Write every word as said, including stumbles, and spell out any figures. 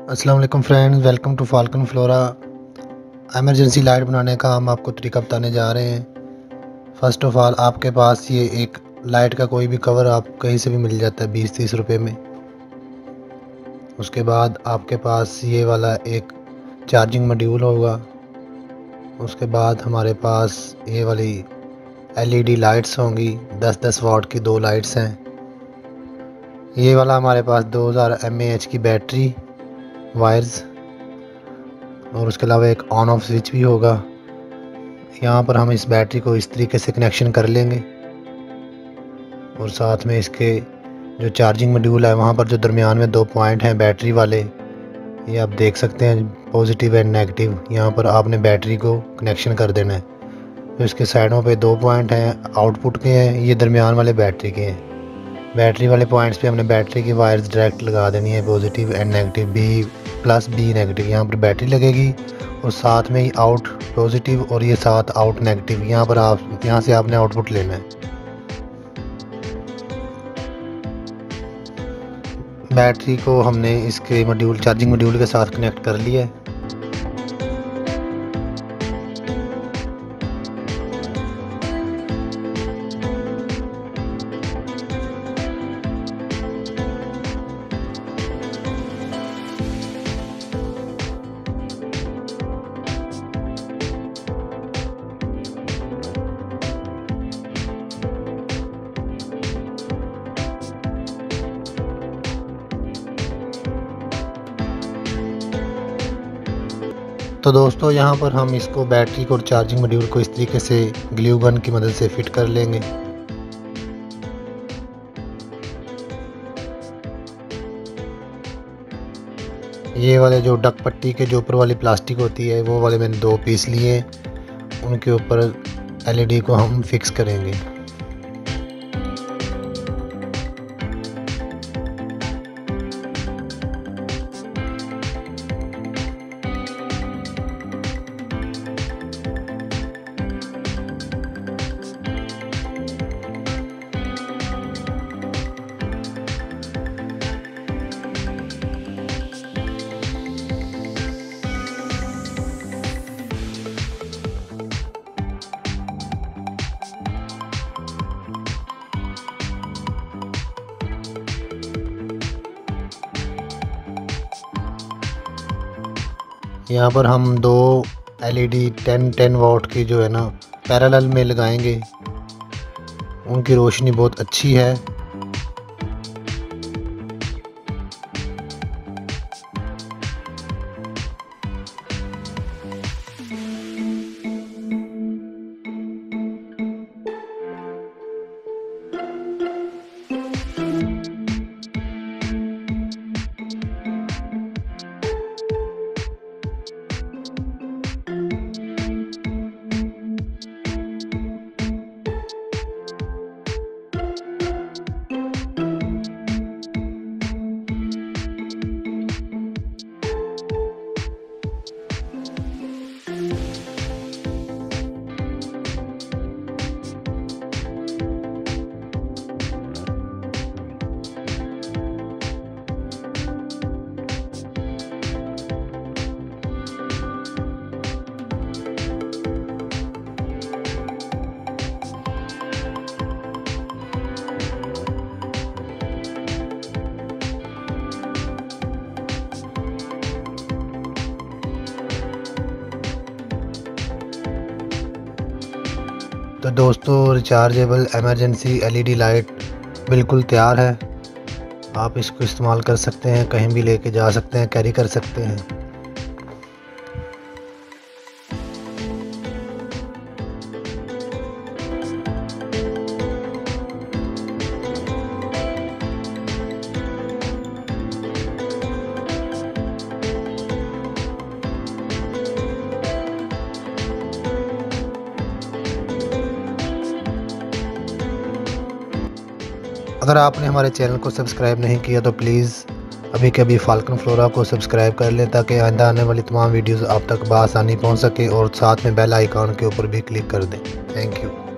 अस्सलाम वालेकुम friends, welcome to falcon flora. Emergency light बनाने का हम आपको तरीका बताने जा रहे हैं। फ़र्स्ट ऑफ़ ऑल आपके पास ये एक लाइट का कोई भी कवर आप कहीं से भी मिल जाता है बीस तीस रुपए में। उसके बाद आपके पास ये वाला एक चार्जिंग मॉड्यूल होगा। उसके बाद हमारे पास ये वाली एलईडी लाइट्स होंगी, दस दस वाट की दो लाइट्स हैं। ये वाला हमारे पास दो हज़ार एम ए एच की बैटरी वायर्स और उसके अलावा एक ऑन ऑफ स्विच भी होगा। यहाँ पर हम इस बैटरी को इस तरीके से कनेक्शन कर लेंगे और साथ में इसके जो चार्जिंग मॉड्यूल है वहाँ पर जो दरमियान में दो पॉइंट हैं बैटरी वाले, ये आप देख सकते हैं, पॉजिटिव एंड नेगेटिव। यहाँ पर आपने बैटरी को कनेक्शन कर देना है। तो इसके साइडों पे दो पॉइंट हैं आउटपुट के हैं, ये दरमियान वाले बैटरी के हैं। बैटरी वाले पॉइंट्स पे हमने बैटरी की वायर्स डायरेक्ट लगा देनी है, positive and negative, B plus B negative. यहाँ पर बैटरी लगेगी और साथ में ही आउट पॉजिटिव और ये साथ आउट नेगेटिव। यहाँ पर आप यहाँ से आपने आउटपुट लेना है। बैटरी को हमने इसके मॉड्यूल चार्जिंग मॉड्यूल के साथ कनेक्ट कर लिया है। तो दोस्तों यहाँ पर हम इसको बैटरी को और चार्जिंग मॉड्यूल को इस तरीके से ग्लू गन की मदद से फिट कर लेंगे। ये वाले जो डक पट्टी के जो ऊपर वाली प्लास्टिक होती है वो वाले मैंने दो पीस लिए, उनके ऊपर एलईडी को हम फिक्स करेंगे। यहाँ पर हम दो एलईडी टेन टेन वाट की जो है ना पैरेलल में लगाएंगे, उनकी रोशनी बहुत अच्छी है। तो दोस्तों रिचार्जेबल एमरजेंसी एलईडी लाइट बिल्कुल तैयार है। आप इसको इस्तेमाल कर सकते हैं, कहीं भी लेके जा सकते हैं, कैरी कर सकते हैं। अगर आपने हमारे चैनल को सब्सक्राइब नहीं किया तो प्लीज़ अभी के अभी फाल्कन फ्लोरा को सब्सक्राइब कर लें ताकि आइंदा आने वाली तमाम वीडियोस आप तक बआसानी पहुंच सके और साथ में बेल आइकॉन के ऊपर भी क्लिक कर दें। Thank you.